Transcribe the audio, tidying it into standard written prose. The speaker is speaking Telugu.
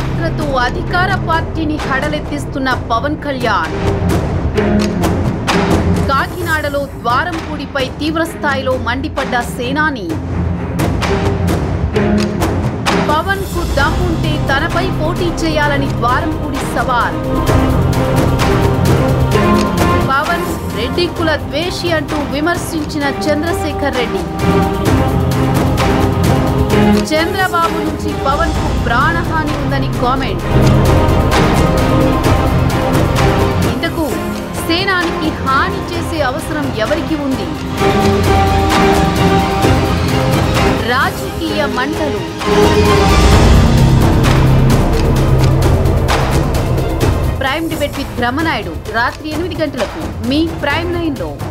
పాత్రతో అధికార పార్టీని హడలెత్తిస్తున్న పవన్ కళ్యాణ్ కాకినాడలో ద్వారంపూడిపై తీవ్రస్థాయిలో మండిపడ్డ సేనాని పవన్ కు దమ్ముంటే తనపై పోటీ చేయాలని ద్వారంపూడి సవాల్ పవన్ రెడ్డి కుల ద్వేషి అంటూ విమర్శించిన చంద్రశేఖర్ రెడ్డి చంద్రబాబు నుంచి పవన్ కు ప్రాణహాని ఉందని కామెంట్ ఇంతకు సేనానికి హాని చేసే అవసరం ఎవరికి ఉంది రాజకీయ మంటలు ప్రైమ్ డిబేట్ విత్ బ్రహ్మనాయుడు రాత్రి 8 గంటలకు మీ ప్రైమ్ 9లో